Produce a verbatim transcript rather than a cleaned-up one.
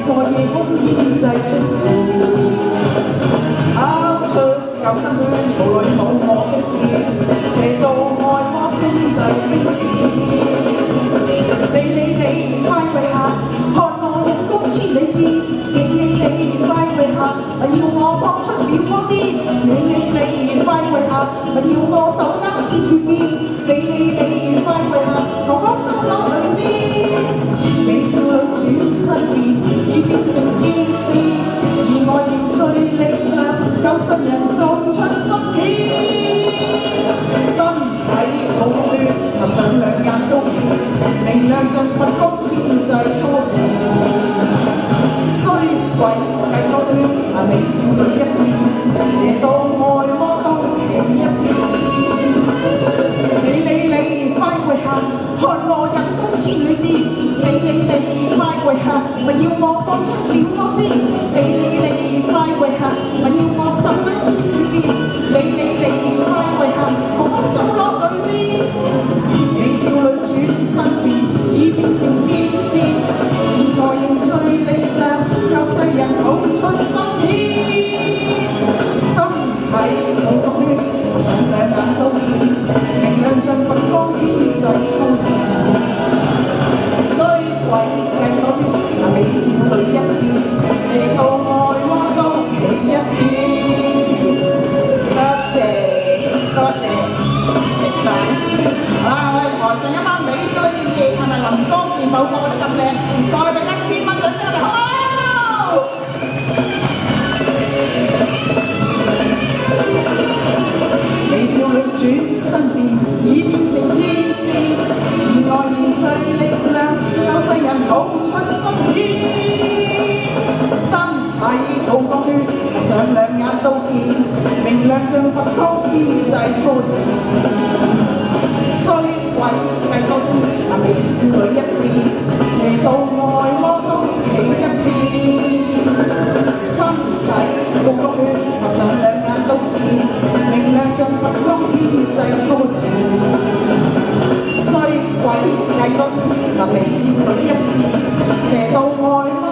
在夜空牽制出跑出救生圈，無淚冇我的血，邪道愛魔星際飛閃。你你你快跪下，看我勇功千里之。你你你快跪下，要我放出了光枝。你你你快跪下，要我手握天與邊。你你你快跪下，我放心落裏邊。美少女轉身變，已變成戰士，而我凝聚力量，救世人送出心血。身體好血，頭上兩眼都熱，明亮像佛光天際初現。衰鬼計多端，美少女一面，邪道愛魔都企一邊。你你你快跪下，看我引弓千里之。你你你快跪下，咪要我放出了光枝。你你你快跪下，咪要我手握天與劍。你你你快跪下，我放手落裏邊。美少女轉身變，已變成戰士，而我凝聚力量，救世人吐出心血。身體好毒血，上兩眼都見，明亮像佛光天際初現。鬼計多端，美少女一邊，邪道愛魔都企一邊。多謝多謝，明白。好啦，我哋台上一班美少女戰士，係咪林光善冇過得咁靚？再俾一千蚊掌聲我哋好冇？美少女轉身變，已變成戰士，而我凝聚力量。救世人吐出心血，身體好光圈，上兩眼都見，明亮像佛光天際初現。衰鬼計多端，美少女一邊，邪道愛魔都企一邊。身體好光圈，上兩眼都見，明亮像佛光天際初現。衰鬼計多端，美少女一邊，邪道愛魔